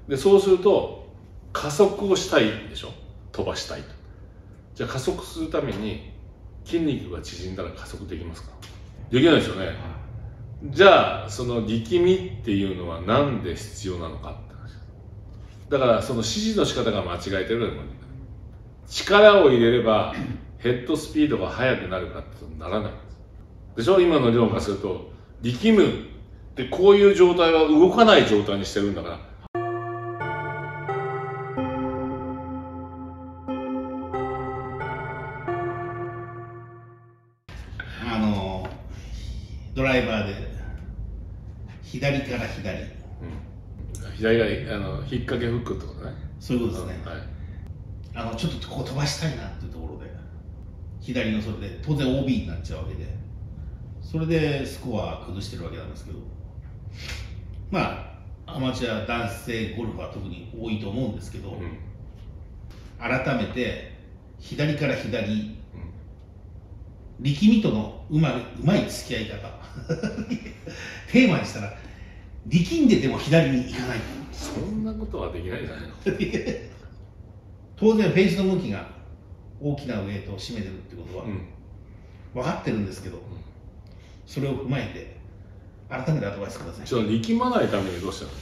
でそうすると加速をしたいでしょ、飛ばしたいと。じゃあ加速するために筋肉が縮んだら加速できますか？できないですよね。じゃあその力みっていうのは何で必要なのかって話。だからその指示の仕方が間違えてるのに、力を入れればヘッドスピードが速くなるかってならないんですでしょ。今の理論からすると力むってこういう状態は動かない状態にしてるんだから。 ドライバーで左から左、 左が引っ掛けフックってことね。 そういうことですね、はい、ちょっとここ飛ばしたいなっていうところで左のそれで当然 OB になっちゃうわけで、それでスコア崩してるわけなんですけど、まあアマチュア男性ゴルファー特に多いと思うんですけど、改めて左から左、力みとのうまい付き合い方テーマにしたら力んでても左に行かない。 そんなことはできないじゃないの当然フェースの向きが大きなウエイトを占めてるってことは分かってるんですけど、それを踏まえて改めてアドバイスください。 ちょっと力まないためにどうしたの？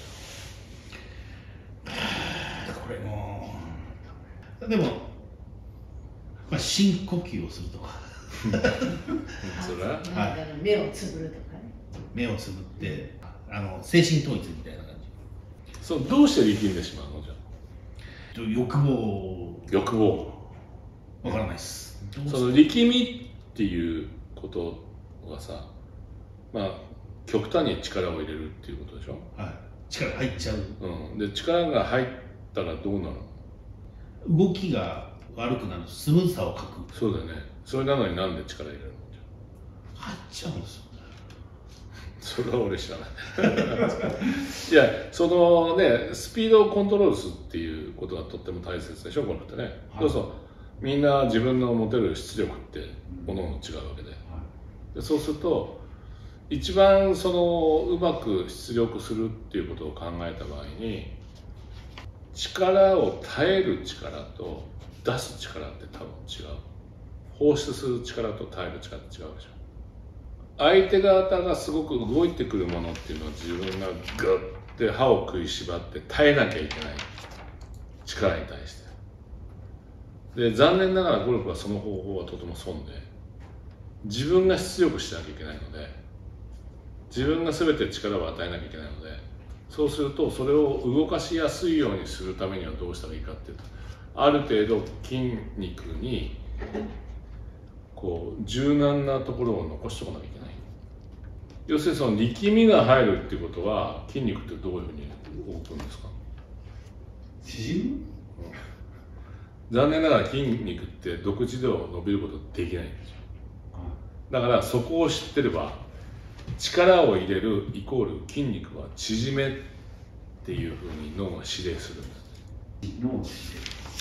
これもでも、まあ、深呼吸をするとかそれは、 目をつぶるとかね。 目をつぶって精神統一みたいな感じ。 そうどうして力んでしまうの？じゃあ欲望わからないです。 その力みっていうことはさ、まあ極端に力を入れるっていうことでしょ。 はい、力入っちゃう。 で力が入ったらどうなるの？ 動きが悪くなる、スムーズさを欠く。 そうだよね。それなのになんで力入れるの？ 入っちゃうんですよ。 それは俺知らないいや、そのね、スピードをコントロールするっていうことがとっても大切でしょ、ゴルフってね。そうそう、みんな自分の持てる出力ってものも違うわけで、でそうすると一番そのうまく出力するっていうことを考えた場合に、力を耐える力と出す力って多分違う。放出する力と耐える力って違うでしょ。相手方がすごく動いてくるものっていうのは自分がグッて歯を食いしばって耐えなきゃいけない力に対してで、残念ながらゴルフはその方法はとても損で、自分が出力しなきゃいけないので、自分が全て力を与えなきゃいけないので、そうするとそれを動かしやすいようにするためにはどうしたらいいかっていうと、ある程度筋肉にこう柔軟なところを残しておかなきゃいけない。要するにその力みが入るっていうことは、筋肉ってどういうふうに動くんですか？ 縮む？ 残念ながら筋肉って独自では伸びることできないんですよ。だからそこを知ってれば、力を入れるイコール筋肉は縮めっていうふうに脳が指令するんです。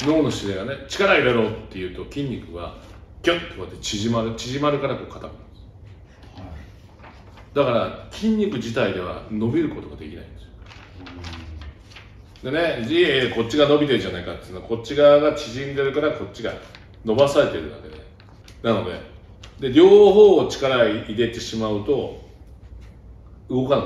脳の指令がね、力入れろっていうと筋肉がギュッとこうやって縮まるからこう固まるんです。だから筋肉自体では伸びることができないんですよ。でね、こっちが伸びてるじゃないかっていうのは、こっち側が縮んでるからこっちが伸ばされてるだけで、なので両方を力入れてしまうと動かない。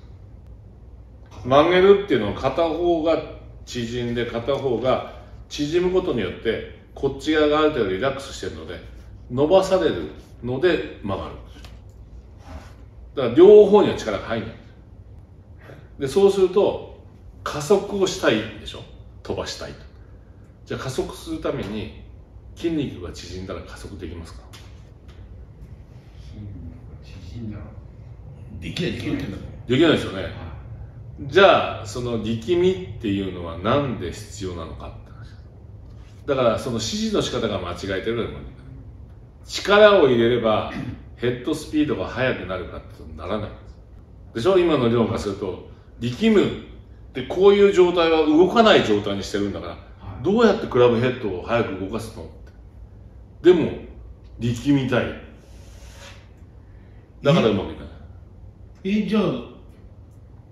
曲げるっていうのは片方が縮んで片方が縮むことによってこっち側がある程度リラックスしてるので伸ばされるので曲がるんですよ。だから両方には力が入らない。でそうすると加速をしたいでしょ、飛ばしたいと。じゃあ加速するために筋肉が縮んだら加速できますか？ 縮んだらできないできないですよね。じゃあその力みっていうのは何で必要なのかって話。だからその指示の仕方が間違えてるのに、力を入れればヘッドスピードが速くなるかってならないんですでしょ。今の理論からすると力むってこういう状態は動かない状態にしてるんだから、どうやってクラブヘッドを速く動かすのって。でも力みたい。だからうまくいかない。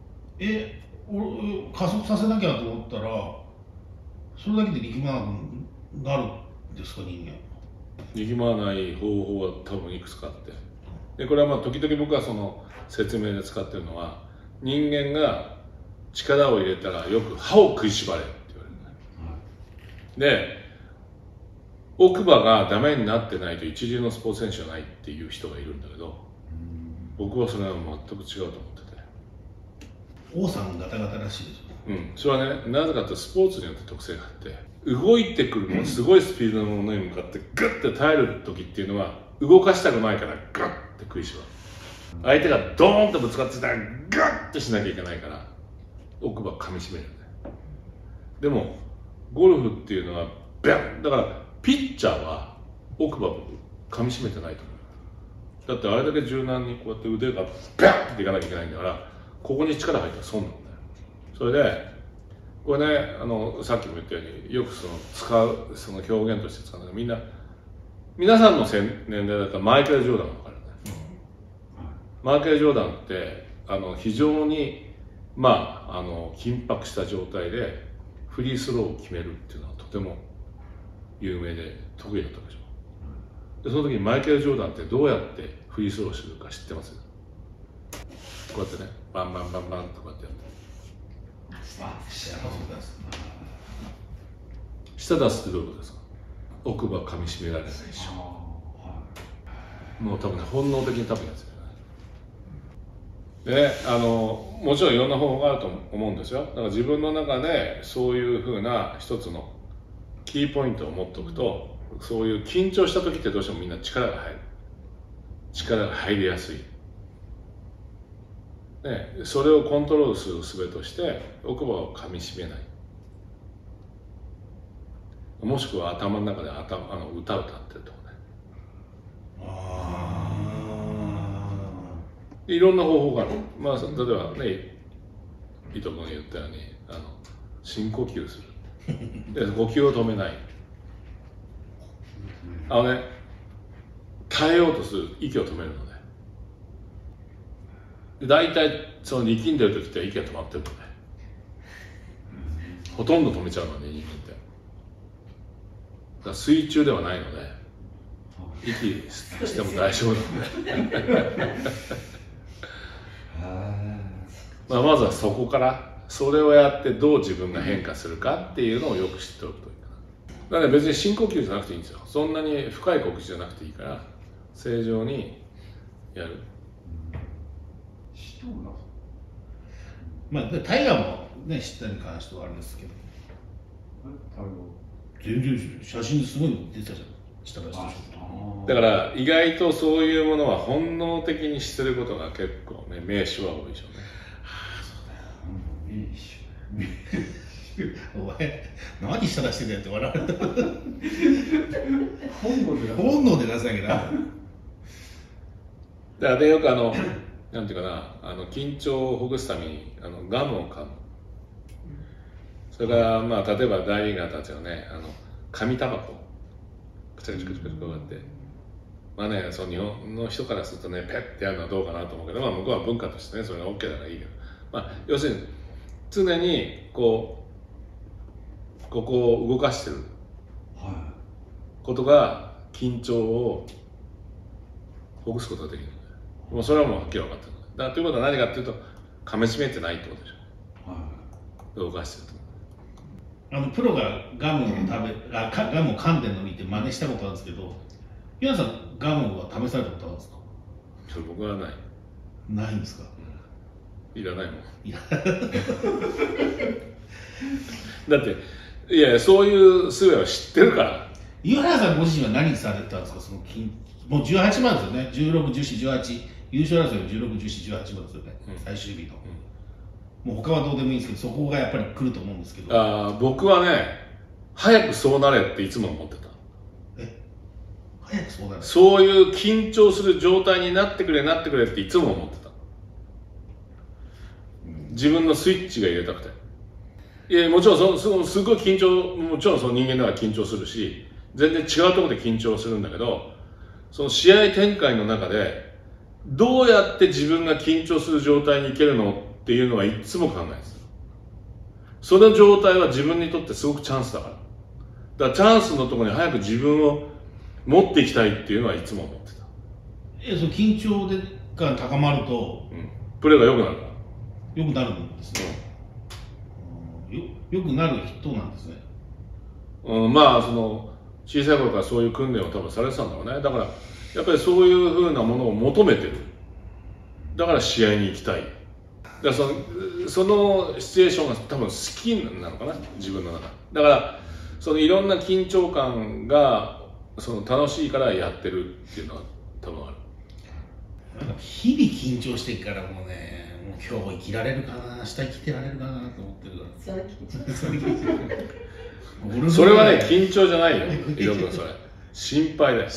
じゃあ加速させなきゃと思っったら、それだけで力まなくなるんですか、人間。 力まない方法は多分いくつかあって、でこれはまあ時々僕はその説明で使ってるのは、人間が力を入れたらよく歯を食いしばれって言われるね、で奥歯がダメになってないと一流のスポーツ選手じゃないっていう人がいるんだけど、僕はそれは全く違うと思ってて、 王さんガタガタらしいですよ。 それはね、なぜかというとスポーツによって特性があって、動いてくるものすごいスピードのものに向かってグッて耐える時っていうのは動かしたくないからガッて食いしばる。相手がドーンとぶつかってたらガッてしなきゃいけないから奥歯噛みしめるんだよ。でもゴルフっていうのはビャンだから、ピッチャーは奥歯噛みしめてないと思う。だってあれだけ柔軟にこうやって腕がビャンっていかなきゃいけないんだから、ここに力入ったら損なんだよ。それでこれね、さっきも言ったようによく使うその表現として使うんだけど、皆さんの年齢だったらマイケル・ジョーダンが分かるね、マイケル・ジョーダンって非常に緊迫した状態でフリースローを決めるっていうのはとても有名で得意だったでしょ。でその時にマイケル・ジョーダンってどうやってフリースローするか知ってます？こうやってね、バンバンバンバンとかってやって、舌出すってどういうことですか？奥歯噛みしめられないでしょ。もう多分ね、本能的に多分やつよね。でもちろんいろんな方法があると思うんですよ。だから自分の中でそういうふうな一つのキーポイントを持っておくと、そういう緊張した時ってどうしてもみんな力が入りやすい、ね、それをコントロールする術として奥歯を噛みしめない、もしくは頭の中で歌を歌ってるとかね。いろんな方法がある。例えばね、伊藤君が言ったように深呼吸するで呼吸を止めない、耐えようとする息を止めるので、大体その力んでる時って息が止まってるので、ほとんど止めちゃうので、人間って。だから水中ではないので息しても大丈夫なんでまずはそこから、それをやってどう自分が変化するかっていうのをよく知っておくといいかな。だから別に深呼吸じゃなくていいんですよ。そんなに深い呼吸じゃなくていいから、正常にやる。 タイガーもね、知ったに関してはあれですけど、全然写真すごい出てたじゃん、下出して。 だから意外とそういうものは本能的にしてることが結構ね、名手は多いでしょうね。 お前何下出してんだよって笑われた。本能で出さなきゃダメだからよくなんていうかな、緊張をほぐすためにガムを噛む。それから例えば大リーガーたちはね、紙タバコくちゃくちゃくちゃくちゃこうやって、その日本の人からするとね、ペッてやるのはどうかなと思うけど、向こうは文化としてね、それが OK だからいいけど、要するに常にここを動かしてることが緊張をほぐすことができる。もうそれはもうはっきり分かってる。だからということは何かっていうと、噛みしめてないってことでしょ。動かしてると。 プロがガムを噛んでるのを見て真似したことあるんですけど、皆さんガムは試されたことあるんですか？ それ僕はない。 ないんですか？ いらないもん。だっていやそういう術を知ってるから。 岩原さんご自身は何されたんですか？もう18万ですよね。16、14、18、優勝争いは16、14、18万ですよね、最終日の。もう他はどうでもいいんですけど、そこがやっぱり来ると思うんですけど。 僕はね、早くそうなれっていつも思ってた。 早くそうなれ。 そういう緊張する状態になってくれっていつも思ってた。自分のスイッチが入れたくて。いやもちろんすごい緊張、もちろんその人間なら緊張するし、全然違うところで緊張するんだけど、その試合展開の中でどうやって自分が緊張する状態にいけるのっていうのはいつも考えです。 その状態は自分にとってすごくチャンスだから。だからチャンスのところに早く自分を持っていきたいっていうのはいつも思ってた。 その緊張が高まると、 プレーが良くなるから。 良くなるんですね。良くなる人なんですね。 まあその小さい頃からそういう訓練を多分されてたんだろうね。だからやっぱりそういうふうなものを求めてる。だから試合に行きたい。だからそのシチュエーションが多分好きなのかな、自分の中。だからそのいろんな緊張感がその楽しいからやってるっていうのは多分ある。 日々緊張してからもうね、もう今日生きられるかな、明日生きてられるかなと思ってるから。 それはね、緊張じゃないよ、いろんなそれ。心配だよ。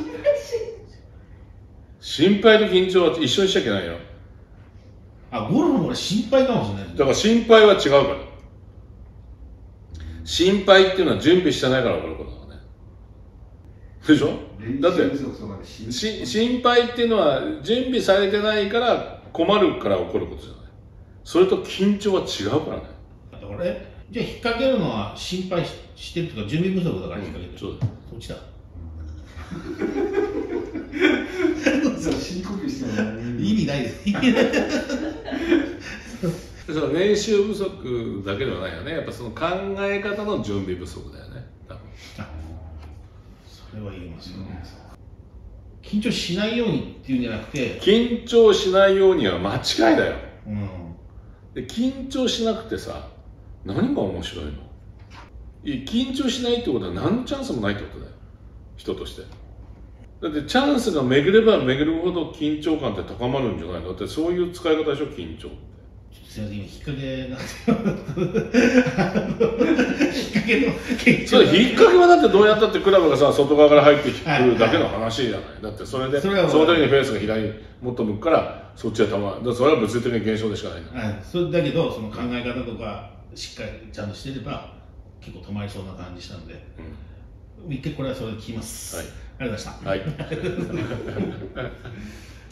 心配と緊張は一緒にしちゃいけないよ。 ゴルフも俺心配かもしれない。 だから心配は違うから。心配っていうのは準備してないから起こることだからね。でしょ？だって心配っていうのは準備されてないから困るから起こることじゃない。それと緊張は違うからね。 だからじゃあ引っ掛けるのは心配してるとか準備不足だから引っ掛けてる。 そうだ。 そっちだ。 深呼吸しても意味ないです。 その練習不足だけではないよね。やっぱその考え方の準備不足だよね。多分。 それは言いますよね。緊張しないようにっていうんじゃなくて。 緊張しないようには間違いだよ。で緊張しなくてさ、何が面白いの？緊張しないってことは何のチャンスもないってことだよ。人として。だってチャンスが巡れば巡るほど緊張感って高まるんじゃないの？だってそういう使い方でしょ、緊張って。 すみません、今引っ掛けなんですよ。引っ掛けの緊張。 それ引っ掛けはだってどうやったってクラブがさ、外側から入ってくるだけの話じゃない。だってそれでその時にフェースが左にもっと向くからそっちは球。だからそれは物理的な現象でしかないんだ。 それだけどその考え方とかしっかりちゃんとしてれば結構止まりそうな感じしたので、一回これはそれで聞きます。 はい。 ありがとうございました。 はい。